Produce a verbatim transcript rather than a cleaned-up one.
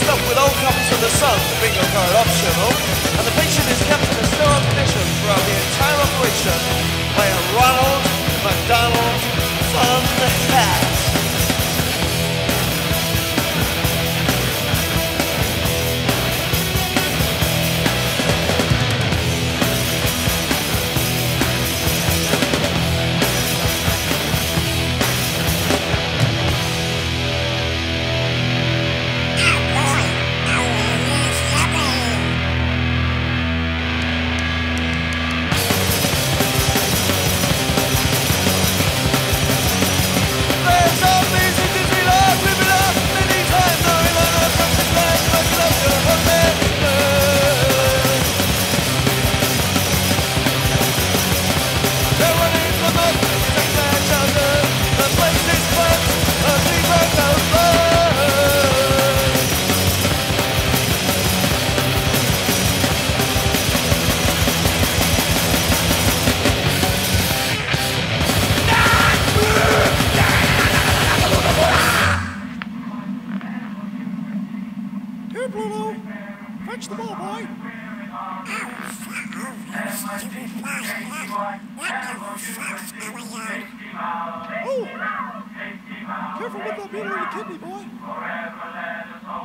stuffed with old copies of The Sun, the bingo card optional, and the patient is kept in a sterile condition throughout the entire operation by a Ronald McDonald Fun Hat. Here, Pluto! Fetch the ball, boy! Oh! Careful with that mutilary kidney, boy!